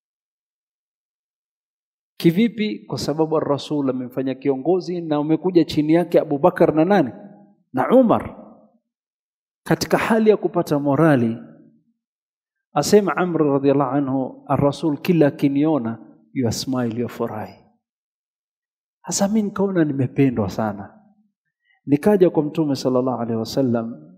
Speaker 1: Kivipi? Kwa sababu Ar-Rasul amemfanya kiongozi na umekuja chini yake Abu Bakar na nani? Na Umar. Katika hali ya kupata morali, asema Amr radhiyallahu anhu, Ar-Rasul kila kiniona you smile, you furahi. Hasa mimi nikaona nimependwa sana. Nikaja kwa Mtume sallallahu alaihi wasallam,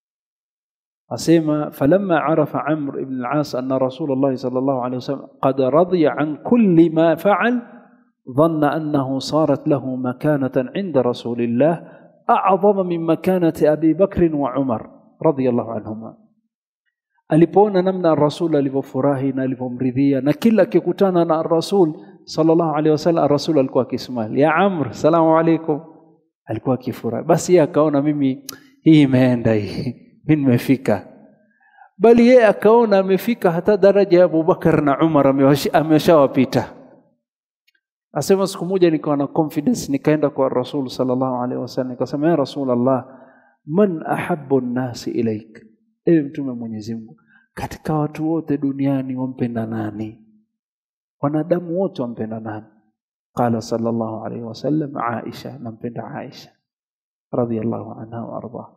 Speaker 1: asema falamma arafa Amr ibn al-As anna Rasulullah sallallahu alaihi wasallam qad radiya an kulli ma fa'al dhanna annahu sarat lahu makanatan 'inda Rasulillah a'zama min makanati Abi Bakr wa Umar radiyallahu anhuma. Alipoona namna Rasul alivyofurahi na alivyomridhia, na kila akikutana na Rasul sallallahu alaihi wasallam Rasul alikuwa akismile, ya Amr salamu alaykum, alikuwa akifurahi. Basi yeye akaona mimi hii imeenda hii, mimi nimefika. Bali yeye akaona amefika hata daraja ya Abu Bakar na Umar ameshawapita. Asema siku moja nikawa na confidence, nikaenda kwa Rasul sallallahu alaihi wasallam nikasema, ya Rasulullah, man ahabbu an-nas ilaik, ewe Mtume Mwenyezi Mungu, katika watu wote duniani wampenda nani? Wanadamu wote wampenda nani? Qala sallallahu alaihi wasallam, Aisha, nampenda Aisha radhiyallahu anha wa arda.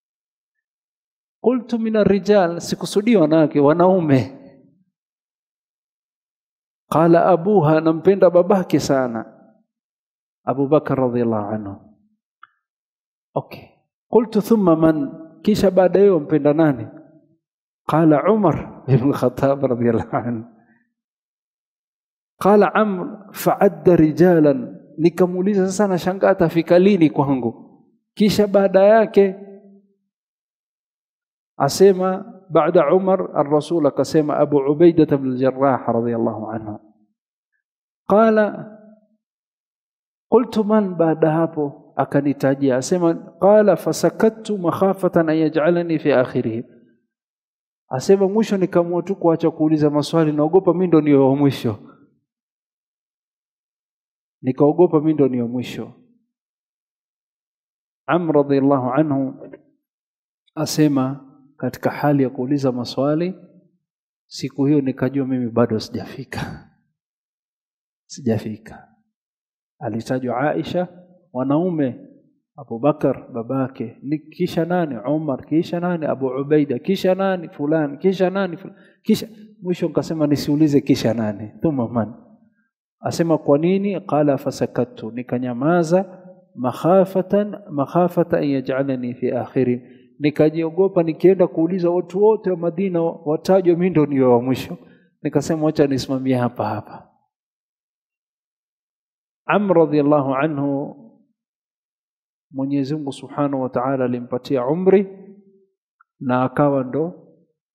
Speaker 1: Qultu min ar-rijal, sikusudi wanawake, wanaume. Qala abuha, nampenda babake sana, Abu Bakar radhiyallahu anhu. Okay. Qultu thumma man, kisha baada hiyo mpenda nani? Qala Umar ibn Khattab radhiyallahu anhu. Qala Amr fa'adda rijalan, nikamuuliza sasa nashangaa atafika lini kwangu. Kisha baada yake asema baada Umar ar-Rasul akasema Abu Ubaidah ibn al-Jarrah radhiyallahu anhu. Qala qultu man, baada hapo akanitajia, asema qala fasakattu makhafatan an yaj'alani fi akhirih. Asema mwisho nikaamua tu kuacha kuuliza maswali, naogopa mimi ndo niwe wa mwisho. nikaogopa mimi ndo ni wa mwisho. Amr radhiallahu anhu asema katika hali ya kuuliza maswali, siku hiyo nikajua mimi bado sijafika. Sijafika. Alitajwa Aisha, wanaume Abu Bakar babake, kisha nani Umar, kisha nani Abu Ubaida, kisha nani fulani, kisha nani fulani. Kisha mwisho nikasema nisiulize kisha nani, thumma man. Asema kwa nini? Qala fasakattu, nikanyamaza makhafatan makhafata an yaj'alani fi akhirin, nikajiogopa nikienda kuuliza watu wote wa Madina watajwe mimi ndo niwe wa mwisho. Nikasema acha nisimamie hapa hapa. Amr radhiyallahu anhu, Mwenyezi Mungu Subhanahu wa Ta'ala alimpatia umri na akawa ndo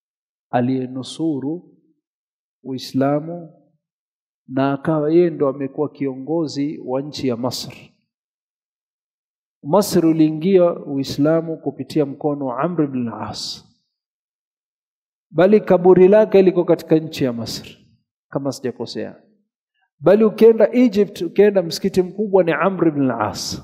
Speaker 1: aliyenusuru Uislamu, na akawa yeye ndo amekuwa kiongozi wa nchi ya Misri. Misri uliingia Uislamu kupitia mkono wa Amr ibn al-As, bali kaburi lake liko katika nchi ya Misri kama sijakosea. Bali ukienda Egypt, ukienda msikiti mkubwa ni Amr ibn al-As.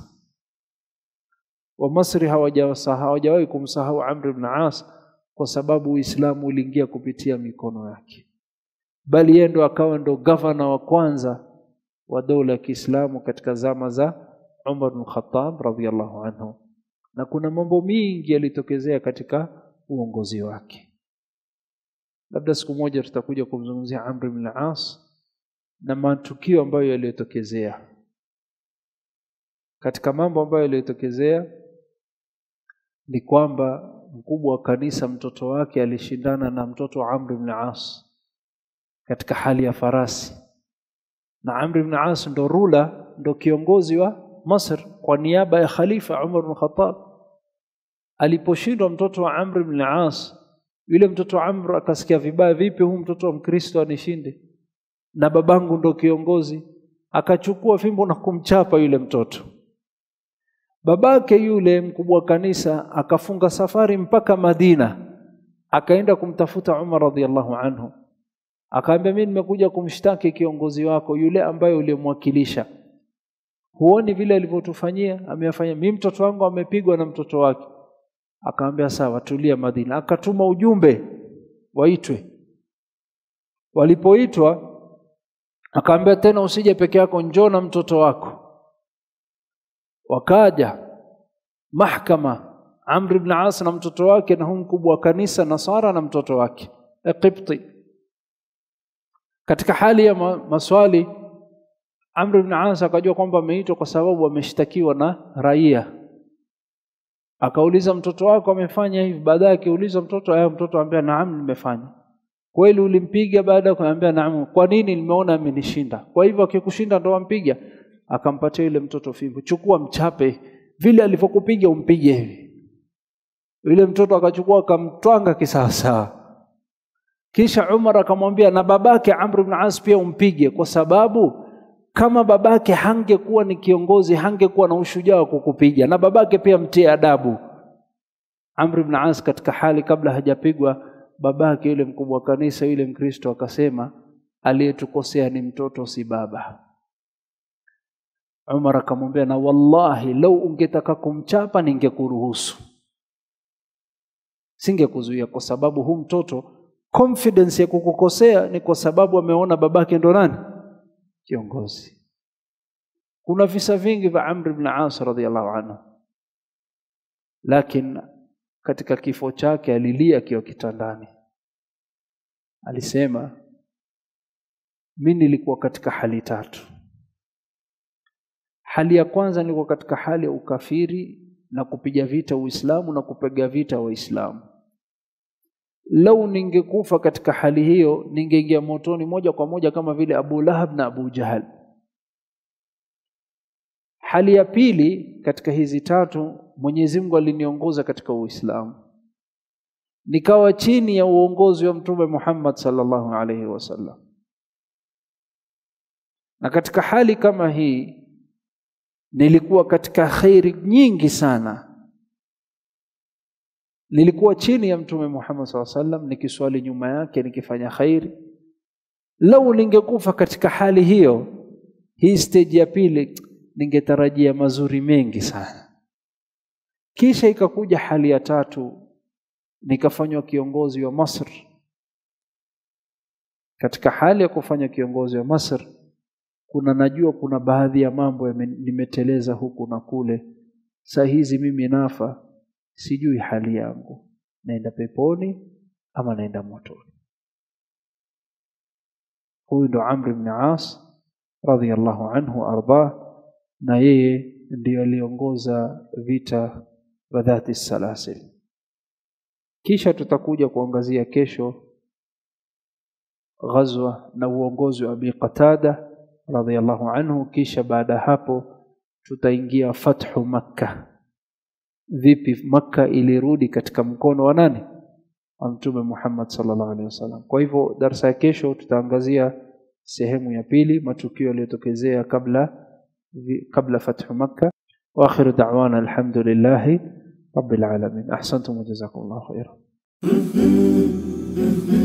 Speaker 1: Wa Misri hawajawasahau, hawajawahi kumsahau Amr ibn al-As kwa sababu Uislamu uliingia kupitia mikono yake. Bali yeye ndo akawa ndo governor wa kwanza wa dola ya Kiislamu katika zama za Umar ibn Khattab radhiyallahu anhu. Na kuna mambo mingi yalitokezea katika uongozi wake. Labda siku moja tutakuja kumzungumzia Amr ibn al-As na matukio ambayo yalitokezea. Katika mambo ambayo yalitokezea ni kwamba mkubwa wa kanisa mtoto wake alishindana na mtoto wa Amr ibn al-As katika hali ya farasi. Na Amr ibn al-As ndo rula, ndo kiongozi wa Misri kwa niaba ya Khalifa Umar ibn Khattab. Aliposhindwa mtoto wa Amr ibn al-As, yule mtoto wa Amr akasikia vibaya, vipi huyu mtoto wa Mkristo anishinde na babangu ndo kiongozi? Akachukua fimbo na kumchapa yule mtoto. Babake yule mkubwa kanisa akafunga safari mpaka Madina, akaenda kumtafuta Umar radhiallahu anhu. Akaambia, mimi nimekuja kumshtaki kiongozi wako yule ambaye ulimwakilisha. Huoni vile alivyotufanyia? Ameyafanya, mimi mtoto wangu amepigwa na mtoto wake. Akaambia sawa, tulia Madina. Akatuma ujumbe waitwe. Walipoitwa akaambia tena, usije peke yako, njoo na mtoto wako. Wakaja mahakama, Amr ibn al-As na mtoto wake na huyu mkubwa wa kanisa Nasara na mtoto wake Qibti. Katika hali ya maswali, Amr ibn al-As akajua kwamba ameitwa kwa sababu ameshtakiwa na raia. Akauliza, mtoto wako amefanya hivi? Baadaye akiuliza mtoto, aya mtoto anambia naam nimefanya. Kweli ulimpiga? Baada ya kumwambia naam. Kwa nini? Nimeona amenishinda. Kwa hivyo akikushinda ndo ampiga. Akampatia yule mtoto fimbo, chukua mchape vile alivyokupiga umpige hivi. Yule mtoto akachukua akamtwanga kisasa. Kisha Umar akamwambia na babake Amr ibn al-As pia umpige, kwa sababu kama babake hangekuwa ni kiongozi hangekuwa na ushujaa wa kukupiga, na babake pia mtie adabu. Amr ibn al-As katika hali kabla hajapigwa, babake yule mkubwa kanisa yule Mkristo akasema, aliyetukosea ni mtoto si baba. Umar akamwambia, na wallahi lau ungetaka kumchapa ningekuruhusu, singekuzuia, kwa sababu huu mtoto confidence ya kukukosea ni kwa sababu ameona babake ndo nani kiongozi. Kuna visa vingi vya Amr ibn al-As radhiyallahu anhu, lakini katika kifo chake alilia akiwa kitandani. Alisema, mimi nilikuwa katika hali tatu. Hali ya kwanza nilikuwa katika hali ya ukafiri na kupiga vita Uislamu na kupiga vita Waislamu. Lau ningekufa katika hali hiyo ningeingia motoni moja kwa moja kama vile Abu Lahab na Abu Jahal. Hali ya pili katika hizi tatu, Mwenyezi Mungu aliniongoza katika Uislamu, nikawa chini ya uongozi wa Mtume Muhammad sallallahu alaihi wasallam. Na katika hali kama hii nilikuwa katika khairi nyingi sana. Nilikuwa chini ya Mtume Muhammad sallallahu alaihi wasallam, nikiswali nyuma yake, nikifanya khairi. Lau ningekufa katika hali hiyo Hii stage ya pili ningetarajia mazuri mengi sana. Kisha ikakuja hali ya tatu, nikafanywa kiongozi wa Misri. Katika hali ya kufanya kiongozi wa Misri, kuna najua kuna baadhi ya mambo nimeteleza huku na kule. Saa hizi mimi nafa, sijui hali yangu, naenda peponi ama naenda motoni. Huyu ndo Amr ibn As radhiyallahu anhu arda, na yeye ndiye aliongoza vita vya Dhati Salasil. Kisha tutakuja kuangazia kesho ghazwa na uongozi wa Abi Qatada radhiyallahu anhu. Kisha baada hapo tutaingia fathu Makkah. Vipi Makkah ilirudi katika mkono wa nani? Mtume Muhammad sallallahu alaihi wasallam. Kwa hivyo darasa ya kesho tutaangazia sehemu ya pili, matukio yaliyotokezea kabla kabla fathu Makkah. Wa akhiru da'wana alhamdulillahi rabbil alamin. Ahsantum wa jazakumullahu khairan.